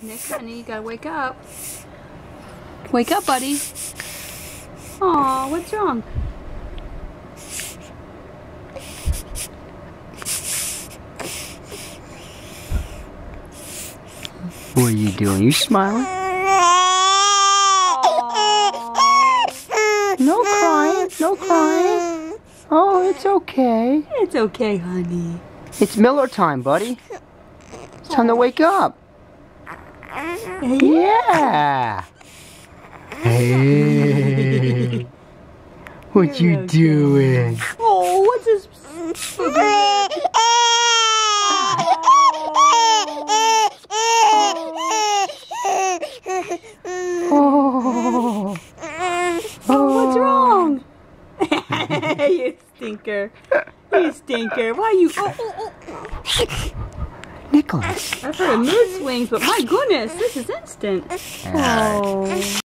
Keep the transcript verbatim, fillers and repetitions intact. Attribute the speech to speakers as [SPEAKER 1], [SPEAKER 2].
[SPEAKER 1] Nick, honey, you gotta wake up. Wake up, buddy. Aw, what's wrong?
[SPEAKER 2] What are you doing? You smiling?
[SPEAKER 1] Aww.
[SPEAKER 2] No crying, no crying. Oh, it's okay.
[SPEAKER 1] It's okay, honey.
[SPEAKER 2] It's Miller time, buddy. It's time to wake up. Yeah. Hey. What you doing?
[SPEAKER 1] Oh, what's this?
[SPEAKER 2] Oh.
[SPEAKER 1] Oh, what's wrong? You stinker. You stinker. Why you... Oh, oh, oh.
[SPEAKER 2] Nicholas.
[SPEAKER 1] I've heard of mood swings, but my goodness, this is instant.
[SPEAKER 2] All right.
[SPEAKER 1] Oh.